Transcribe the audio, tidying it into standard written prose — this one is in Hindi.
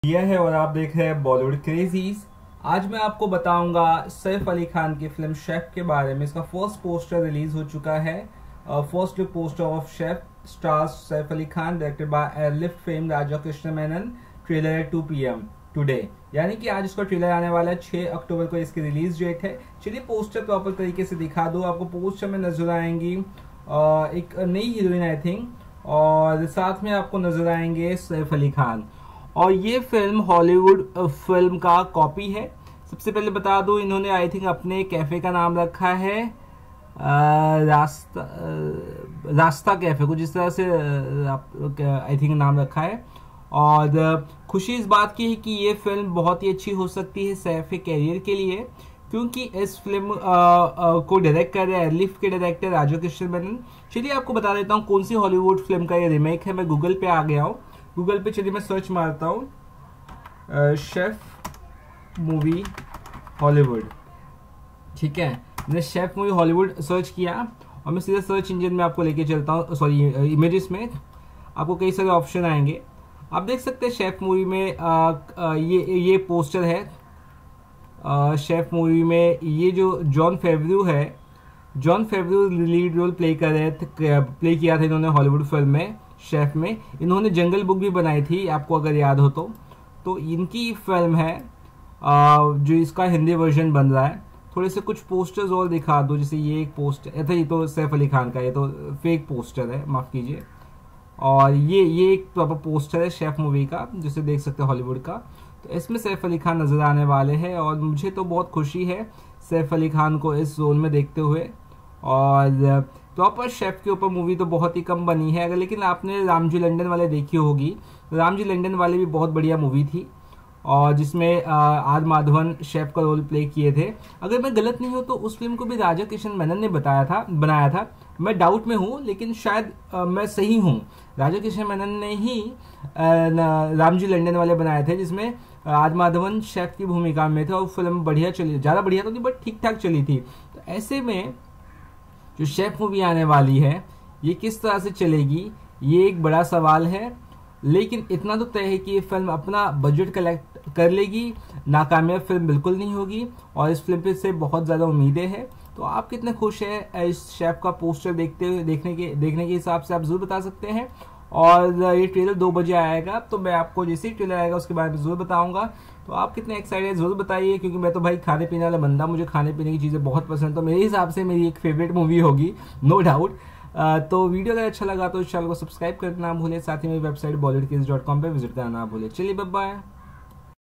यह है और आप देख रहे हैं बॉलीवुड क्रेजीज। आज मैं आपको बताऊंगा सैफ अली खान की फिल्म शेफ के बारे में। इसका फर्स्ट पोस्टर रिलीज हो चुका है। First look poster of chef stars Saif Ali Khan, directed by Airlift fame Raja Krishna Menon. Trailer है 2 PM टुडे, यानी कि आज इसका ट्रेलर आने वाला है। 6 अक्टूबर को इसकी रिलीज डेट है। चलिए पोस्टर प्रॉपर तरीके से दिखा दो। आपको पोस्टर में नजर आएंगी एक नई हीरोइन आई थिंक, और साथ में आपको नजर आएंगे सैफ अली खान। और ये फिल्म हॉलीवुड फिल्म का कॉपी है। सबसे पहले बता दूं, इन्होंने आई थिंक अपने कैफे का नाम रखा है रास्ता कैफे, कुछ इस तरह से आई थिंक नाम रखा है। और खुशी इस बात की है कि ये फिल्म बहुत ही अच्छी हो सकती है सैफ के कैरियर के लिए, क्योंकि इस फिल्म को डायरेक्ट कर रहे हैं एयरलिफ्ट के डायरेक्टर राजा कृष्ण मेनन। चलिए आपको बता देता हूँ कौन सी हॉलीवुड फिल्म का ये रिमेक है। मैं गूगल पे आ गया हूँ। गूगल पे चलिए मैं सर्च मारता हूँ शेफ मूवी हॉलीवुड। ठीक है, मैंने शेफ मूवी हॉलीवुड सर्च किया और मैं सीधा सर्च इंजन में आपको लेके चलता हूँ। सॉरी, इमेजेस में आपको कई सारे ऑप्शन आएंगे। आप देख सकते हैं शेफ मूवी में ये पोस्टर है। शेफ मूवी में ये जो जॉन फेवरू है, Jon Favreau lead role play किया था इन्होंने हॉलीवुड फिल्म में शेफ में। इन्होंने जंगल बुक भी बनाई थी, आपको अगर याद हो तो इनकी फिल्म है जो इसका हिंदी वर्जन बन रहा है। थोड़े से कुछ पोस्टर्स और दिखा दो, जैसे ये एक पोस्टर, ये तो सैफ अली खान का, ये तो फेक पोस्टर है, माफ कीजिए। और ये एक प्रॉपर पोस्टर है शेफ मूवी का, जिसे देख सकते हैं हॉलीवुड का। तो इसमें सैफ अली खान नजर आने वाले हैं और मुझे तो बहुत खुशी है सैफ अली खान को इस रोल में देखते हुए। और प्रॉपर शेफ के ऊपर मूवी तो बहुत ही कम बनी है, अगर लेकिन आपने रामजी लंदन वाले देखी होगी। रामजी लंदन वाले भी बहुत बढ़िया मूवी थी, और जिसमें आर माधवन शेफ का रोल प्ले किए थे। अगर मैं गलत नहीं हूँ तो उस फिल्म को भी राजा कृष्ण मेनन ने बनाया था। मैं डाउट में हूँ, लेकिन शायद मैं सही हूँ। राजा कृष्ण मेनन ने ही रामजी लंदन वाले बनाए थे, जिसमें आर माधवन शेफ की भूमिका में थे और फिल्म बढ़िया चली, ज़्यादा बढ़िया तो नहीं बट ठीक ठाक चली थी। तो ऐसे में जो शेफ मूवी आने वाली है ये किस तरह से चलेगी, ये एक बड़ा सवाल है। लेकिन इतना तो तय है कि ये फिल्म अपना बजट कलेक्ट कर लेगी, नाकामयाब फिल्म बिल्कुल नहीं होगी, और इस फिल्म पे से बहुत ज़्यादा उम्मीदें हैं। तो आप कितने खुश हैं इस शेफ का पोस्टर देखने के हिसाब से आप जरूर बता सकते हैं। और ये ट्रेलर 2 बजे आएगा, तो मैं आपको जैसे ही ट्रेलर आएगा उसके बारे में जरूर बताऊंगा। तो आप कितने एक्साइटेड जरूर बताइए, क्योंकि मैं तो भाई खाने पीने वाला बंदा, मुझे खाने पीने की चीज़ें बहुत पसंद, तो मेरे हिसाब से मेरी एक फेवरेट मूवी होगी, नो डाउट। तो वीडियो अगर अच्छा लगा तो इस चैनल को सब्सक्राइब करना ना भूलें, साथ ही मेरी वेबसाइट bollywoodkids.com पे विजिट करना ना भूलें। चलिए बाय बाय।